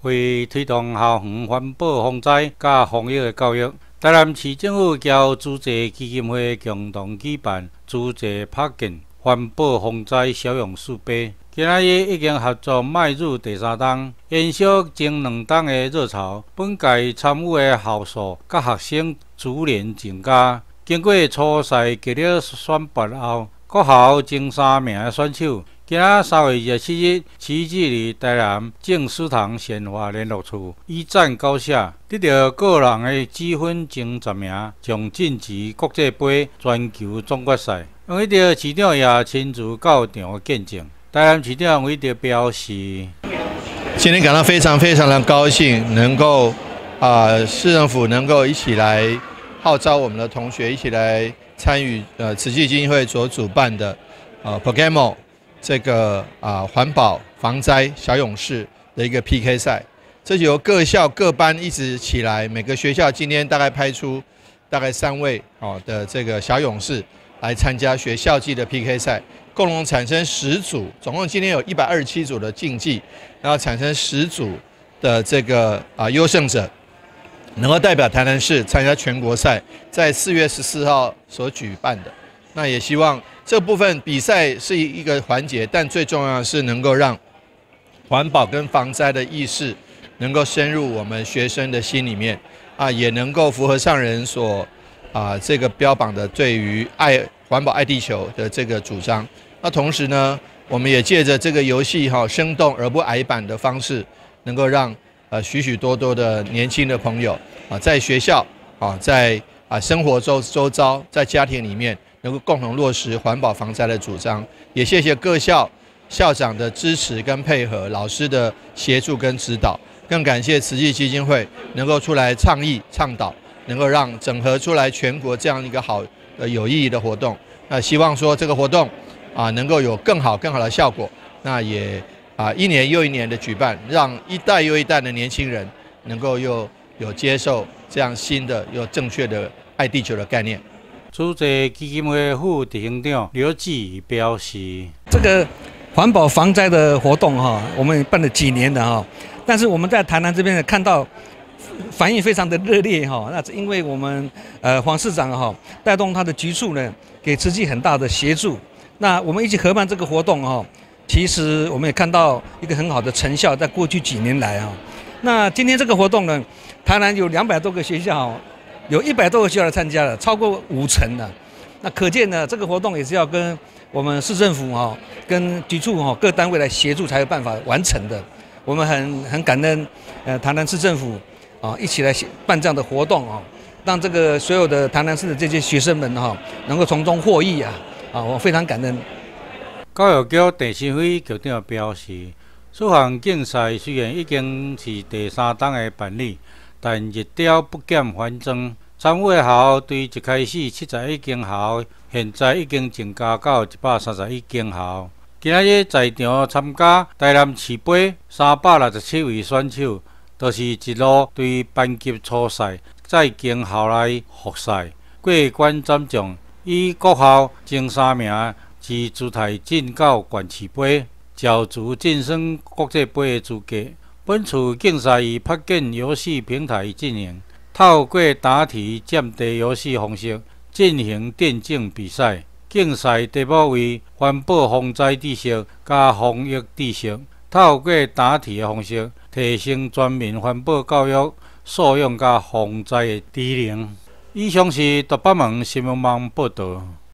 为推动校园环保防灾甲防疫的教育，台南市政府交资济基金会共同举办资济拍件环保防灾小勇士杯。今仔日已经合作迈入第3档，延续前2档的热潮。本届参与的校数甲学生逐年增加。经过初赛结果选拔后，各校前3名的选手，今仔3月27日齐聚于台南正思堂鲜花联络处，一战高下，得到个人的积分前10名，将晋级国际杯全球总决赛。因为着市长也亲自到场见证。台南市长为着表示， 今天感到非常的高兴，能够市政府能够一起来号召我们的同学一起来参与慈济基金会所主办的Pokemon 这个环保防灾小勇士的一个 PK 赛。这由各校各班一直起来，每个学校今天大概派出大概3位的这个小勇士来参加学校际的 PK 赛。共同产生10组，总共今天有127组的竞技，然后产生10组的这个优胜者，能够代表台南市参加全国赛，在4月14号所举办的。那也希望这部分比赛是一个环节，但最重要的是能够让环保跟防灾的意识能够深入我们学生的心里面也能够符合上人所这个标榜的对于环保爱地球的这个主张。那同时呢，我们也借着这个游戏生动而不矮板的方式，能够让许许多多的年轻的朋友在学校在生活周遭，在家庭里面能够共同落实环保防灾的主张。也谢谢各校校长的支持跟配合，老师的协助跟指导，更感谢慈济基金会能够出来倡议倡导，能够让整合出来全国这样一个好有意义的活动。那希望说这个活动能够有更好的效果。那也1年又1年的举办，让一代又一代的年轻人能够又有接受这样新的又正确的爱地球的概念。 资济基金会副执行长刘志宇表示， 这个环保防灾的活动我们办了几年了但是我们在台南这边看到反应非常的热烈那因为我们黄市长带动他的局处呢，给慈济很大的协助。那我们一起合办这个活动其实我们也看到一个很好的成效，在过去几年来那今天这个活动呢，台南有200多个学校，有100多个学校来参加了，超过50%了。那可见呢，这个活动也是要跟我们市政府跟局处各单位来协助才有办法完成的。我们很感恩台南市政府一起来办这样的活动让这个所有的台南市的这些学生们能够从中获益我非常感恩。 教育局陈新辉局长表示，此项竞赛虽然已经是第3档的办理，但热潮不减反增。参与的校对一开始71间校，现在已经增加到131间校。今仔日在场参加台南市杯367位选手，都是一路对班级初赛，再经校内复赛，过关斩将，以各校前3名之姿态进到县市杯，交足晋升国际杯的资格。本次竞赛以拍件游戏平台进行，透过答题占地游戏方式进行电竞比赛。竞赛题目为环保防灾知识加防疫知识，透过答题的方式提升全民环保教育素养加防灾的知能。以上是台北门新闻网报道。